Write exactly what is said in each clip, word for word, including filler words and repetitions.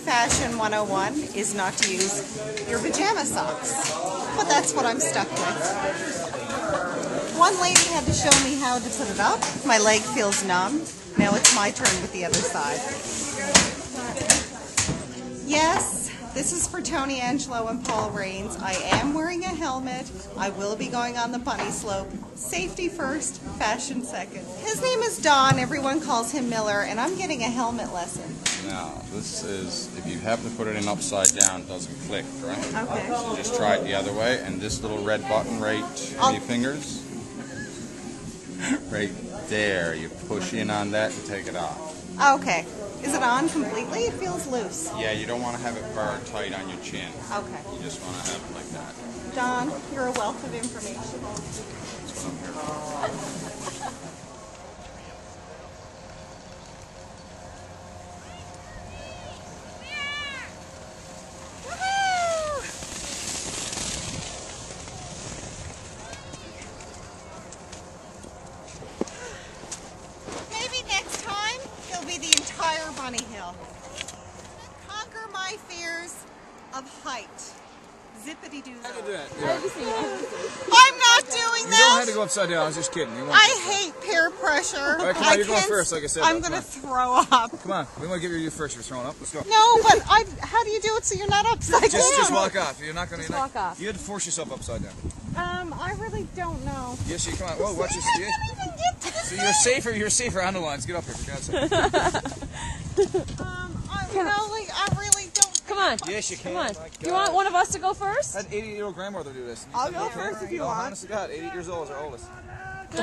Fashion one oh one is not to use your pajama socks, but that's what I'm stuck with. One lady had to show me how to put it up. My leg feels numb. Now it's my turn with the other side. Yes, this is for Tony Angelo and Paul Raines. I am wearing a helmet. I will be going on the bunny slope. Safety first, fashion second. His name is Don. Everyone calls him Miller, and I'm getting a helmet lesson. Now, this is, if you happen to put it in upside down, it doesn't click, right? Okay. So just try it the other way, and this little red button right on your fingers, right there, you push in on that and take it off. Okay. Is it on completely? It feels loose. Yeah, you don't want to have it barred tight on your chin. Okay. You just want to have it like that. Don, you're a wealth of information. That's what I'm here for. The entire bunny hill. Conquer my fears of height. Zippity doo. How do you do that? Yeah. I'm not doing you that. You don't have to go upside down. I was just kidding. You I hate peer pressure. All right, come on. I You're going first, like I said. I'm going to throw up. Come on. We want to give you first. You're throwing up. Let's go. No, but I. How do you do it so you're not upside just, down? Just walk off. You're not going to. Walk off. You had to force yourself upside down. Um, I really don't know. Yes, you come on. Whoa, watch this. I can't even get to the So you're safer. You're safer on the lines. Get up here, for God's sake. um, I really, I really don't. Come on. Yes, you can. Come on. My You want one of us to go first? I had an eighty-year-old grandmother do this. I'll go first if you no, want. Honest to God, eighty years old is our oldest. I'm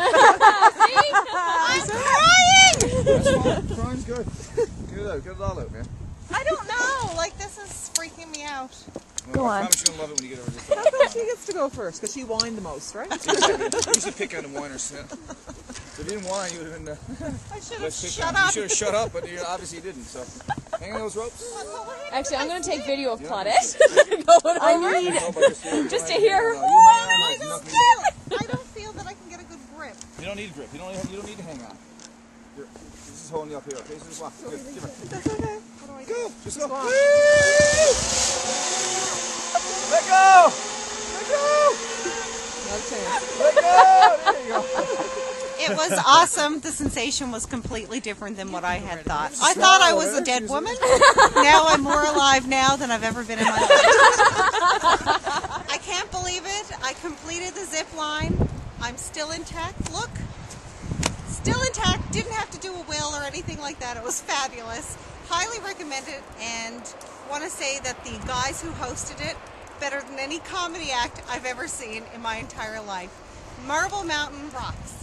crying! That's fine. Crying's good. Get it out. Get it all out, man. I don't know. Like, this is freaking me out. Well, Go I on. promise you're going to love it when you get over this. How come she gets to go first? Because she whined the most, right? You should pick on the whiners. Yeah. So if you didn't whine, you would have been. Uh, I should have let's pick shut on. up. You should have shut up, but you obviously didn't. So hang on those ropes. Actually, I'm going to take video of Claudette going I over need just to hear her. No, you hang on, I like, don't nothing. feel it. I don't feel that I can get a good grip. You don't need a grip. You don't. You don't need to hang on. You're, this is holding you up here. Okay, so just walk. Good. Give her. That's okay. What do I do? Go. Just go. Go on. Let go. Let go. No chance. Let go. There you go. It was awesome. The sensation was completely different than what I had thought. I thought I was a dead woman. Now I'm more alive now than I've ever been in my life. I can't believe it. I completed the zip line. I'm still intact. Look. Still intact. Didn't have to do a will or anything like that. It was fabulous. Highly recommend it, and want to say that the guys who hosted it, better than any comedy act I've ever seen in my entire life. Marble Mountain rocks.